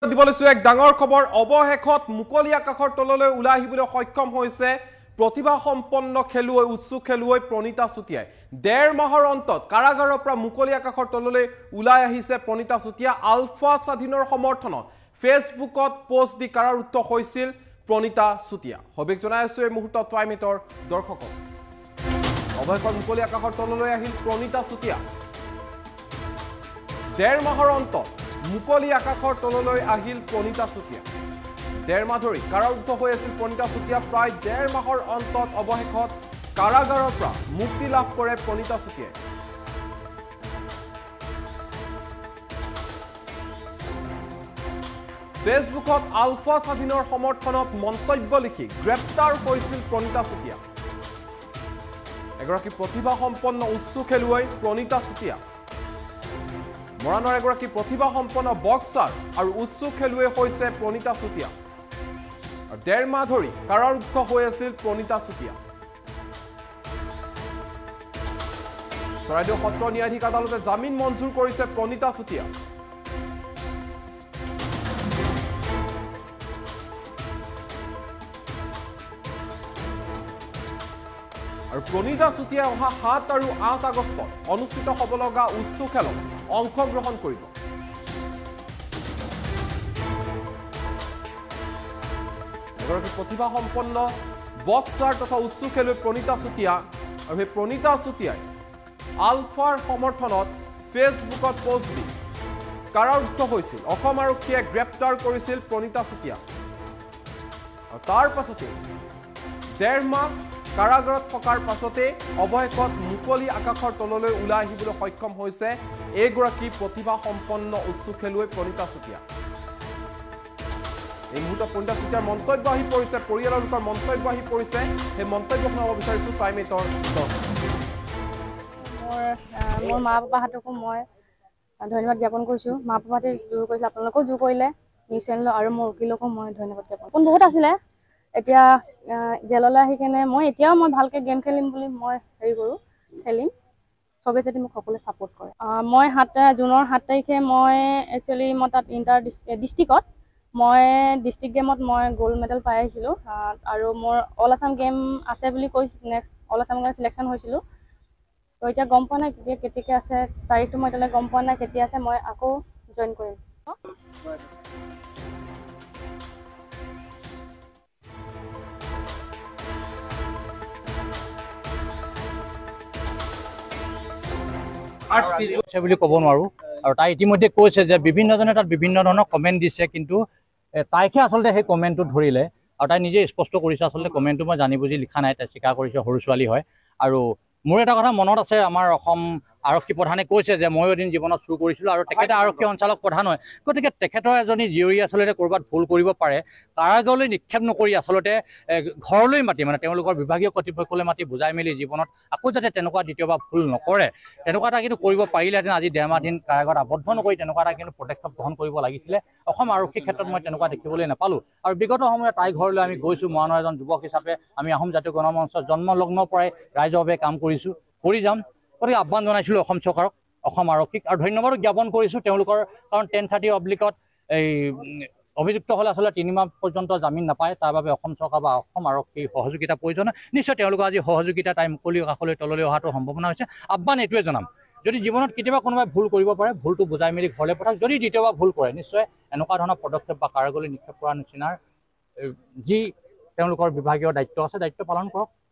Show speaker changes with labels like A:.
A: দিবলৈছো এক ডাঙৰ খবৰ অৱশেষত মুকলি আকাশৰ তললৈ ওলাই আহিবলৈ সক্ষম হৈছে প্ৰতিভা সম্পন্ন খেলুৱৈ উৎসুক খেলুৱৈ প্ৰণীতা চুটিয়াই 1.5 মাহৰ অন্তত কাৰাগাৰৰ পৰা মুকলি আকাশৰ তললৈ ওলাই আহিছে প্ৰণীতা চুটিয়া আলফা স্বাধীনৰ সমৰ্থনত ফেচবুকত পোষ্ট দি কাৰাৰুদ্ধ হৈছিল প্ৰণীতা চুটিয়া হবিক জনাই আছো এই মুহূৰ্তত ট্ৰাইমেটৰ দৰ্শকক অৱশেষত মুকলি আকাশৰ তললৈ আহিল প্ৰণীতা চুটিয়া 1.5 মাহৰ অন্তত মুকলি আকাশৰ তললৈ আহিল প্ৰণীতা চুটিয়া 1.5 মাহ ধৰি কাৰাৰুদ্ধ হৈ আছিল প্ৰণীতা চুটিয়া প্ৰায় 1.5 মাহৰ অন্তত অৱশেষত কাৰাগাৰৰ পৰা মুক্তি লাভ কৰে প্ৰণীতা চুটিয়াই ফেচবুকত আলফা স্বাধীনৰ সমৰ্থনত মন্তব্য লিখি গ্ৰেপ্তাৰ হৈছিল প্ৰণীতা চুটিয়া এগৰাকী প্ৰতিভা সম্পন্ন উচ্চ খেলুৱৈ প্ৰণীতা চুটিয়া মৰাণৰ এগৰাকী প্ৰতিভা সম্পন্ন বক্সাৰ আৰু উচ্চ খেলুৱৈ হৈছে প্ৰণীতা চুটিয়া 1.5 মাহ ধৰি কাৰাৰুদ্ধ হৈ আছিল প্ৰণীতা চুটিয়া চৰাইদেউ সত্ৰ ন্যায়াধীশ আদালতে জামিন মঞ্জুৰ কৰিছে প্ৰণীতা চুটিয়া আৰু প্ৰণীতা চুটিয়াই অহা 7 আৰু 8 আগষ্টত অনুষ্ঠিত হ'ব লগা উচ্চ খেলত অংশগ্ৰহণ কৰিব এগৰাকী প্ৰতিভা সম্পন্ন বক্সাৰ তথা উচ্চ খেলুৱৈ প্ৰণীতা চুটিয়া আৰু সেই প্ৰণীতা চুটিয়াই আলফাৰ সমৰ্থনত ফেচবুকত পোষ্ট দি কাৰাৰুদ্ধ হৈছিল অসম আৰক্ষীয়ে গ্ৰেপ্তাৰ কৰিছিল প্ৰণীতা চুটিয়া আৰু তাৰ পাছতে 1.5 মাহ কাৰাগাৰত থকাৰ পাছতে অৱশেষত মুকলি আকাশৰ তললৈ ওলাই আহিবলৈ সক্ষম হৈছে এগৰাকী প্ৰতিভা সম্পন্ন উচ্চ খেলুৱৈ প্ৰণীতা চুটিয়া এই মুহূৰ্তত প্ৰণীতা চুটিয়াৰ মন্তব্য আহি পৰিছে পৰিয়ালৰ লোকৰ মন্তব্য আহি পৰিছে সেই মন্তব্য শুনাব বিচাৰিছো টাইমেটৰ
B: মোৰ মা পাপাহঁতকো মই ধন্যবাদ জ্ঞাপন কৰিছো মা পাপাহঁতে জোৰ কৰিছে আপোনালোকেও জোৰ কৰিলে নিউজ চেনেলৰ আৰু মোৰ উকিলকো মই ধন্যবাদ জ্ঞাপন কোন বহুত আছিলে এতিয়া জেললৈ আহি কেনে মই এতিয়াও মই ভালকৈ গেম খেলিম বুলি মই হেৰি কৰোঁ খেলিম চবে যদি মোক সকলোৱে ছাপোৰ্ট কৰে মই জুনৰ 7 তাৰিখে মই একচুৱেলি মই তাত ইণ্টাৰ ডিষ্ট্ৰিক্টত মই ডিষ্ট্ৰিক্ট গেমত মই গ'ল্ড মেডেল পাই আহিছিলোঁ আৰু মোৰ অল আছাম গেম আছে বুলি কৈছোঁ next all Assam game selection হৈছিলোঁ তো এতিয়া গম পোৱা নাই কেতিয়া আছে তাৰিখটো মই এতিয়ালৈ গম পোৱা নাই কেতিয়া আছে মই আকৌ জইন কৰিম
C: বুলি ক'ব নোৱাৰোঁ আৰু তাই ইতিমধ্যে কৈছে যে বিভিন্নজনে তাত বিভিন্ন ধৰণৰ কমেণ্ট দিছে কিন্তু তাইকে আচলতে সেই কমেণ্টটো ধৰিলে আৰু তাই নিজে স্পষ্ট কৰিছে আচলতে কমেণ্টটো মই জানি বুজি লিখা নাই তাই স্বীকাৰ কৰিছে সৰু ছোৱালী হয় আৰু মোৰ এটা কথা মনত আছে আমাৰ অসম আৰক্ষী প্ৰধানে কৈছে যে ময়ো এদিন জীৱনত চুৰ কৰিছিলোঁ আৰু তেখেতে আৰক্ষী সঞ্চালক প্ৰধান হয় গতিকে তেখেতৰ এজনী জীয়ৰী আচলতে ক'ৰবাত ভুল কৰিব পাৰে কাৰাগাৰলৈ নিক্ষেপ নকৰি আচলতে ঘৰলৈ মাতি মানে তেওঁলোকৰ বিভাগীয় কৰ্তৃপক্ষলৈ মাতি বুজাই মেলি জীৱনত আকৌ যাতে তেনেকুৱা দ্বিতীয়বাৰ ভুল নকৰে তেনেকুৱা এটা কিন্তু কৰিব পাৰিলেহেঁতেন আজি 1.5 মাহ দিন কাৰাগাৰত আবদ্ধ নকৰি তেনেকুৱা এটা কিন্তু পদক্ষেপ গ্ৰহণ কৰিব লাগিছিলে অসম আৰক্ষীৰ ক্ষেত্ৰত মই তেনেকুৱা দেখিবলৈ নাপালোঁ আৰু বিগত সময়ত তাই ঘৰলৈ আমি গৈছোঁ মৰাণৰ এজন যুৱক হিচাপে আমি আহোম জাতীয় গণমঞ্চৰ জন্মলগ্নৰ পৰাই ৰাইজৰভাৱে কাম কৰিছোঁ কৰি যাম গতিকে আহ্বান জনাইছিলোঁ অসম চৰকাৰক অসম আৰক্ষীক আৰু ধন্যবাদো জ্ঞাপন কৰিছোঁ তেওঁলোকৰ কাৰণ 1030 অব্লিকত এই অভিযুক্ত হ'লে আচলতে 3 মাহ পৰ্যন্ত জামিন নাপায় তাৰ বাবে অসম চৰকাৰ বা অসম আৰক্ষীৰ সহযোগিতা প্ৰয়োজন নিশ্চয় তেওঁলোকৰ আজি সহযোগিতা তাই মুকলি আকাশলৈ তললৈ অহাটো সম্ভাৱনা হৈছে আহ্বান এইটোৱে জনাম যদি জীৱনত কেতিয়াবা কোনোবাই ভুল কৰিব পাৰে ভুলটো বুজাই মেলি ঘৰলৈ পঠাওক যদি দ্বিতীয়বাৰ ভুল কৰে নিশ্চয় এনেকুৱা ধৰণৰ পদক্ষেপ বা কাৰাগাৰলৈ নিক্ষেপ কৰাৰ নিচিনাৰ যি তেওঁলোকৰ বিভাগীয় দায়িত্ব আছে দায়িত্ব পালন কৰক